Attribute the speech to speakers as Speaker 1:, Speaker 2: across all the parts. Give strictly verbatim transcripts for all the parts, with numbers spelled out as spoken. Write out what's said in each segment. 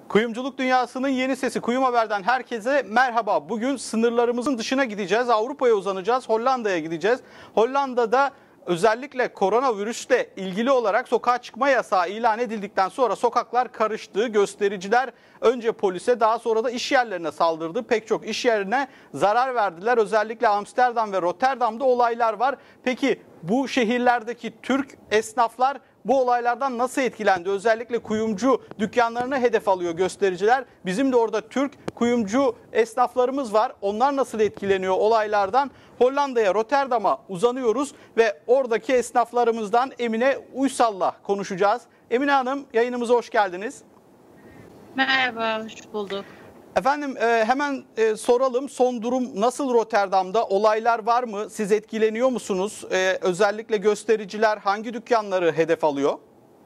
Speaker 1: Kuyumculuk dünyasının yeni sesi Kuyum Haber'den herkese merhaba. Bugün sınırlarımızın dışına gideceğiz. Avrupa'ya uzanacağız. Hollanda'ya gideceğiz. Hollanda'da özellikle koronavirüsle ilgili olarak sokağa çıkma yasağı ilan edildikten sonra sokaklar karıştı. Göstericiler önce polise, daha sonra da iş yerlerine saldırdı. Pek çok iş yerine zarar verdiler. Özellikle Amsterdam ve Rotterdam'da olaylar var. Peki bu şehirlerdeki Türk esnaflar bu olaylardan nasıl etkilendi? Özellikle kuyumcu dükkanlarını hedef alıyor göstericiler. Bizim de orada Türk kuyumcu esnaflarımız var. Onlar nasıl etkileniyor olaylardan? Hollanda'ya, Rotterdam'a uzanıyoruz ve oradaki esnaflarımızdan Emine Uysal'la konuşacağız. Emine Hanım, yayınımıza hoş geldiniz.
Speaker 2: Merhaba, hoş bulduk.
Speaker 1: Efendim e, hemen e, soralım, son durum nasıl Rotterdam'da? Olaylar var mı? Siz etkileniyor musunuz? E, özellikle göstericiler hangi dükkanları hedef alıyor?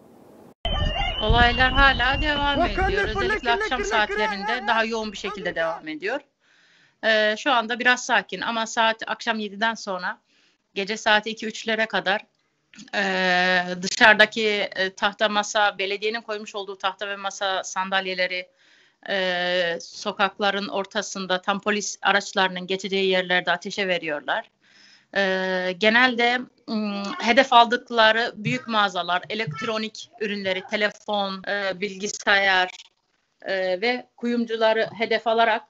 Speaker 2: Olaylar hala devam ediyor. Özellikle akşam saatlerinde daha yoğun bir şekilde devam ediyor. Ee, şu anda biraz sakin ama saat akşam yediden sonra gece saat iki üçlere kadar e, dışarıdaki e, tahta masa, belediyenin koymuş olduğu tahta ve masa sandalyeleri e, sokakların ortasında tam polis araçlarının geçeceği yerlerde ateşe veriyorlar. E, genelde m, hedef aldıkları büyük mağazalar, elektronik ürünleri, telefon, e, bilgisayar e, ve kuyumcuları hedef alarak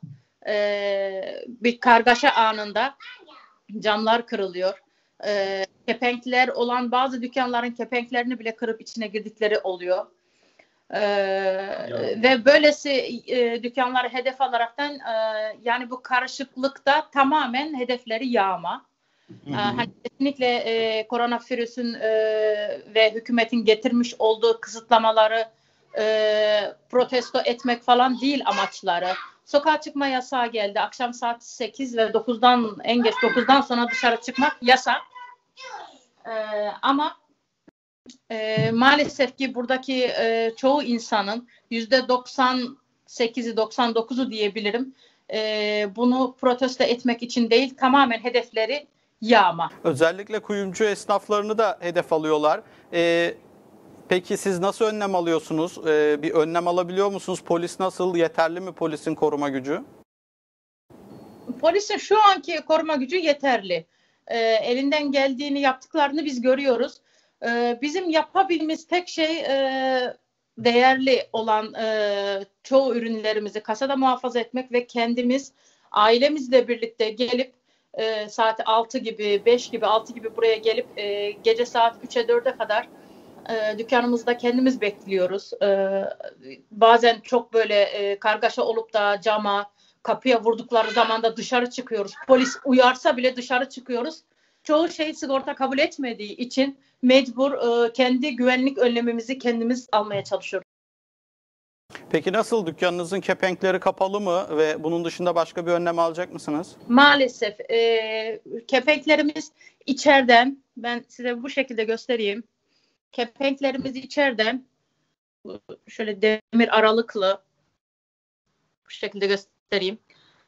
Speaker 2: e, bir kargaşa anında camlar kırılıyor. E, kepenkler olan bazı dükkanların kepenklerini bile kırıp içine girdikleri oluyor. Ee, ve böylesi e, dükkanları hedef alaraktan e, yani bu karışıklıkta tamamen hedefleri yağma. Ee, hani kesinlikle e, koronavirüsün e, ve hükümetin getirmiş olduğu kısıtlamaları e, protesto etmek falan değil amaçları. Sokağa çıkma yasağı geldi. Akşam saat sekiz ve dokuzdan en geç dokuzdan sonra dışarı çıkmak yasak. Ee, ama E, maalesef ki buradaki e, çoğu insanın yüzde doksan sekizi doksan dokuzu diyebilirim e, bunu protesto etmek için değil, tamamen hedefleri yağma.
Speaker 1: Özellikle kuyumcu esnaflarını da hedef alıyorlar. Ee, peki siz nasıl önlem alıyorsunuz? Ee, bir önlem alabiliyor musunuz? Polis nasıl? Yeterli mi polisin koruma gücü?
Speaker 2: Polisin şu anki koruma gücü yeterli. E, elinden geldiğini yaptıklarını biz görüyoruz. Ee, bizim yapabildiğimiz tek şey e, değerli olan e, çoğu ürünlerimizi kasada muhafaza etmek ve kendimiz ailemizle birlikte gelip e, saat altı gibi, beş gibi, altı gibi buraya gelip e, gece saat üçe dörde kadar e, dükkanımızda kendimiz bekliyoruz. E, bazen çok böyle e, kargaşa olup da cama, kapıya vurdukları zaman da dışarı çıkıyoruz. Polis uyarsa bile dışarı çıkıyoruz. Çoğu şey sigorta kabul etmediği için mecbur e, kendi güvenlik önlemimizi kendimiz almaya çalışıyoruz.
Speaker 1: Peki nasıl? Dükkanınızın kepenkleri kapalı mı ve bunun dışında başka bir önlem alacak mısınız?
Speaker 2: Maalesef e, kepenklerimiz içeriden, ben size bu şekilde göstereyim. Kepenklerimiz içeriden şöyle demir aralıklı bu şekilde göstereyim.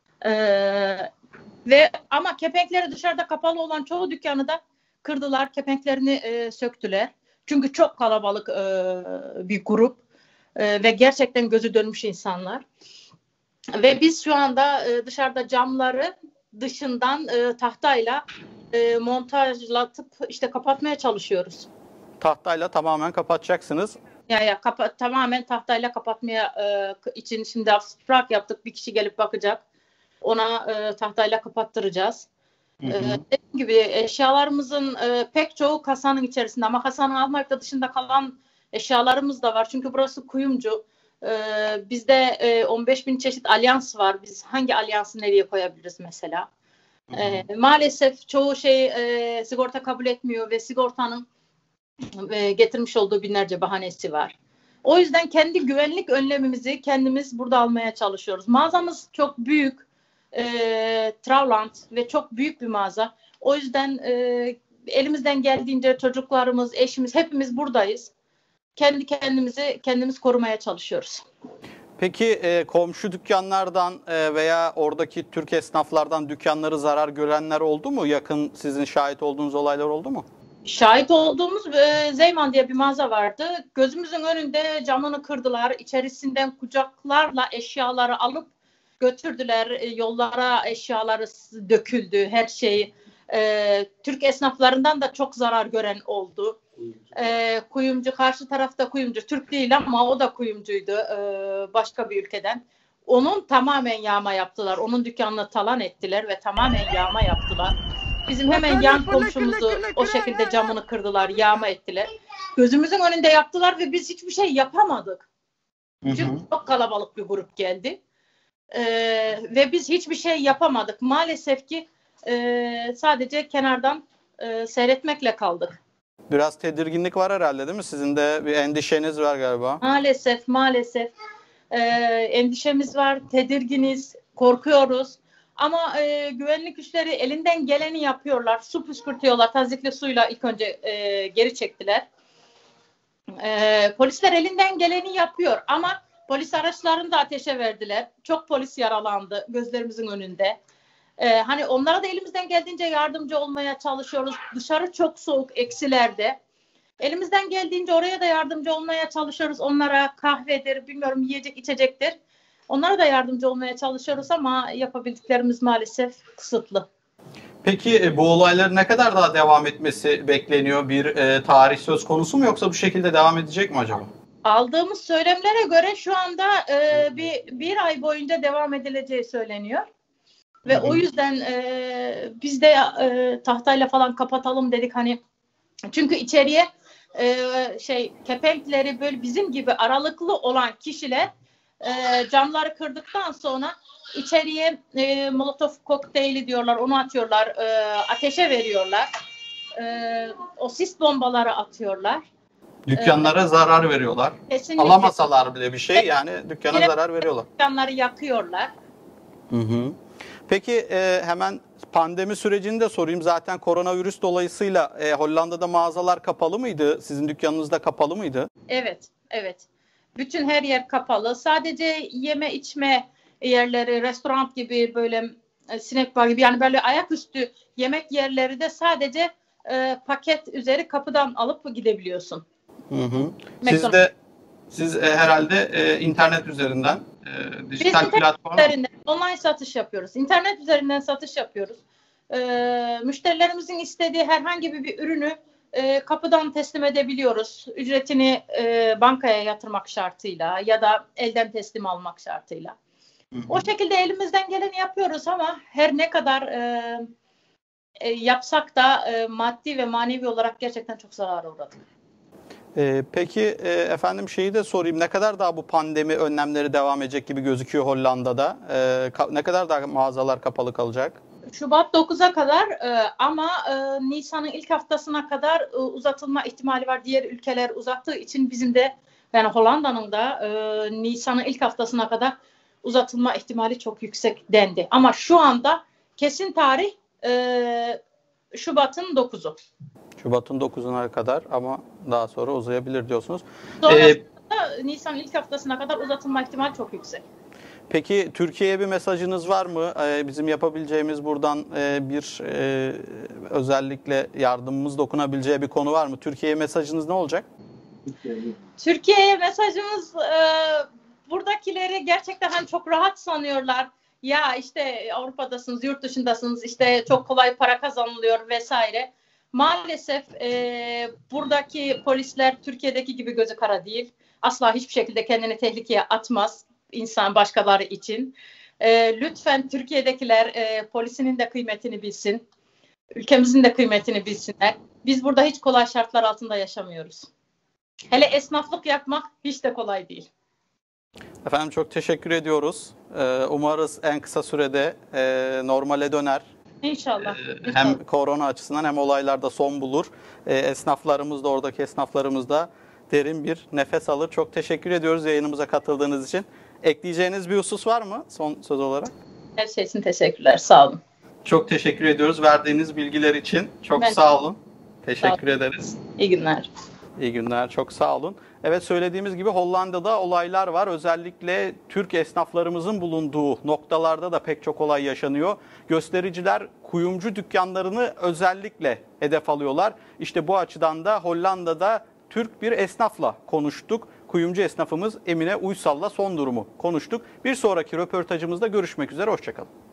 Speaker 2: Eee Ve ama kepenkleri dışarıda kapalı olan çoğu dükkanı da kırdılar, kepenklerini e, söktüler. Çünkü çok kalabalık e, bir grup e, ve gerçekten gözü dönmüş insanlar. Ve biz şu anda e, dışarıda camları dışından e, tahtayla e, montajlatıp işte kapatmaya çalışıyoruz.
Speaker 1: Tahtayla tamamen kapatacaksınız.
Speaker 2: Ya ya kapa- tamamen tahtayla kapatmaya e, için şimdi abstrak yaptık. Bir kişi gelip bakacak. Ona e, tahtayla kapattıracağız. Hı hı. E, dediğim gibi eşyalarımızın e, pek çoğu kasanın içerisinde ama kasanın almayıp da dışında kalan eşyalarımız da var. Çünkü burası kuyumcu. E, bizde e, on beş bin çeşit alyans var. Biz hangi alyansı nereye koyabiliriz mesela? Hı hı. E, maalesef çoğu şey e, sigorta kabul etmiyor ve sigortanın e, getirmiş olduğu binlerce bahanesi var. O yüzden kendi güvenlik önlemimizi kendimiz burada almaya çalışıyoruz. Mağazamız çok büyük. E, Trauland ve çok büyük bir mağaza. O yüzden e, elimizden geldiğince çocuklarımız, eşimiz hepimiz buradayız. Kendi kendimizi kendimiz korumaya çalışıyoruz.
Speaker 1: Peki e, komşu dükkanlardan e, veya oradaki Türk esnaflardan dükkanları zarar görenler oldu mu? Yakın sizin şahit olduğunuz olaylar oldu mu?
Speaker 2: Şahit olduğumuz e, Zeyman diye bir mağaza vardı. Gözümüzün önünde camını kırdılar. İçerisinden kucaklarla eşyaları alıp götürdüler. E, yollara eşyaları döküldü. Her şey. E, Türk esnaflarından da çok zarar gören oldu. E, kuyumcu, karşı tarafta kuyumcu. Türk değil ama o da kuyumcuydu. E, başka bir ülkeden. Onun tamamen yağma yaptılar. Onun dükkanını talan ettiler ve tamamen yağma yaptılar. Bizim hemen yan komşumuzu o şekilde camını kırdılar, yağma ettiler. Gözümüzün önünde yaptılar ve biz hiçbir şey yapamadık. Çünkü çok kalabalık bir grup geldi. Ee, ve biz hiçbir şey yapamadık. Maalesef ki e, sadece kenardan e, seyretmekle kaldık.
Speaker 1: Biraz tedirginlik var herhalde, değil mi? Sizin de bir endişeniz var galiba.
Speaker 2: Maalesef, maalesef. Ee, endişemiz var, tedirginiz, korkuyoruz. Ama e, güvenlik güçleri elinden geleni yapıyorlar. Su püskürtüyorlar. Tazikli suyla ilk önce e, geri çektiler. E, polisler elinden geleni yapıyor. Ama polis araçlarını da ateşe verdiler. Çok polis yaralandı gözlerimizin önünde. E, hani onlara da elimizden geldiğince yardımcı olmaya çalışıyoruz. Dışarı çok soğuk, eksilerde. Elimizden geldiğince oraya da yardımcı olmaya çalışıyoruz. Onlara kahvedir, bilmiyorum yiyecek, içecektir. Onlara da yardımcı olmaya çalışıyoruz ama yapabildiklerimiz maalesef kısıtlı.
Speaker 1: Peki bu olayların ne kadar daha devam etmesi bekleniyor? Bir e, tarih söz konusu mu, yoksa bu şekilde devam edecek mi acaba?
Speaker 2: Aldığımız söylemlere göre şu anda e, bir, bir ay boyunca devam edileceği söyleniyor. Ve Hı-hı. o yüzden e, biz de e, tahtayla falan kapatalım dedik hani. Çünkü içeriye e, şey kepenkleri böyle bizim gibi aralıklı olan kişiler E, camları kırdıktan sonra içeriye e, molotof kokteyli diyorlar, onu atıyorlar, e, ateşe veriyorlar. E, o sis bombaları atıyorlar.
Speaker 1: Dükkanlara ee, zarar veriyorlar. Kesinlikle. Alamasalar bile bir şey, yani dükkana Direkt zarar veriyorlar.
Speaker 2: Dükkanları yakıyorlar.
Speaker 1: Hı hı. Peki e, hemen pandemi sürecini de sorayım. Zaten koronavirüs dolayısıyla e, Hollanda'da mağazalar kapalı mıydı? Sizin dükkanınız da kapalı mıydı?
Speaker 2: Evet, evet. Bütün her yer kapalı. Sadece yeme içme yerleri, restoran gibi böyle e, snack bar gibi, yani böyle ayaküstü yemek yerleri de sadece e, paket üzeri kapıdan alıp gidebiliyorsun.
Speaker 1: Hı hı. Siz de siz e, herhalde e, internet üzerinden e, dijital
Speaker 2: Biz
Speaker 1: platform
Speaker 2: üzerinden online satış yapıyoruz. İnternet üzerinden satış yapıyoruz. E, müşterilerimizin istediği herhangi bir, bir ürünü E, kapıdan teslim edebiliyoruz. Ücretini e, bankaya yatırmak şartıyla ya da elden teslim almak şartıyla. Hı hı. O şekilde elimizden geleni yapıyoruz ama her ne kadar e, e, yapsak da e, maddi ve manevi olarak gerçekten çok zarara uğradık.
Speaker 1: E, peki e, efendim şeyi de sorayım. Ne kadar daha bu pandemi önlemleri devam edecek gibi gözüküyor Hollanda'da? E, ka- ne kadar daha mağazalar kapalı kalacak?
Speaker 2: Şubat dokuza kadar e, ama e, Nisan'ın ilk haftasına kadar e, uzatılma ihtimali var. Diğer ülkeler uzattığı için bizim de, yani Hollanda'nın da e, Nisan'ın ilk haftasına kadar uzatılma ihtimali çok yüksek dendi. Ama şu anda kesin tarih e, Şubat'ın dokuzu.
Speaker 1: Şubat'ın dokuzuna kadar ama daha sonra uzayabilir diyorsunuz.
Speaker 2: Sonrasında ee, Nisan'ın ilk haftasına kadar uzatılma ihtimali çok yüksek.
Speaker 1: Peki Türkiye'ye bir mesajınız var mı? Ee, bizim yapabileceğimiz buradan e, bir e, özellikle yardımımız dokunabileceği bir konu var mı? Türkiye'ye mesajınız ne olacak?
Speaker 2: Türkiye'ye mesajımız e, buradakileri gerçekten hani çok rahat sanıyorlar. Ya işte Avrupa'dasınız, yurt dışındasınız, işte çok kolay para kazanılıyor vesaire. Maalesef e, buradaki polisler Türkiye'deki gibi gözü kara değil. Asla hiçbir şekilde kendini tehlikeye atmaz insan başkaları için. E, lütfen Türkiye'dekiler e, polisinin de kıymetini bilsin. Ülkemizin de kıymetini bilsinler. Biz burada hiç kolay şartlar altında yaşamıyoruz. Hele esnaflık yapmak hiç de kolay değil.
Speaker 1: Efendim çok teşekkür ediyoruz. Ee, umarız en kısa sürede e, normale döner.
Speaker 2: İnşallah.
Speaker 1: Ee, hem İnşallah. Korona açısından hem olaylarda son bulur. Ee, esnaflarımız da, oradaki esnaflarımız da derin bir nefes alır. Çok teşekkür ediyoruz yayınımıza katıldığınız için. Ekleyeceğiniz bir husus var mı son söz olarak?
Speaker 2: Her şey için teşekkürler. Sağ olun.
Speaker 1: Çok teşekkür ediyoruz verdiğiniz bilgiler için. Çok ben sağ olun. Teşekkür sağ olun. ederiz.
Speaker 2: İyi günler.
Speaker 1: İyi günler, çok sağ olun. Evet, söylediğimiz gibi Hollanda'da olaylar var. Özellikle Türk esnaflarımızın bulunduğu noktalarda da pek çok olay yaşanıyor. Göstericiler kuyumcu dükkanlarını özellikle hedef alıyorlar. İşte bu açıdan da Hollanda'da Türk bir esnafla konuştuk. Kuyumcu esnafımız Emine Uysal'la son durumu konuştuk. Bir sonraki röportajımızda görüşmek üzere, hoşçakalın.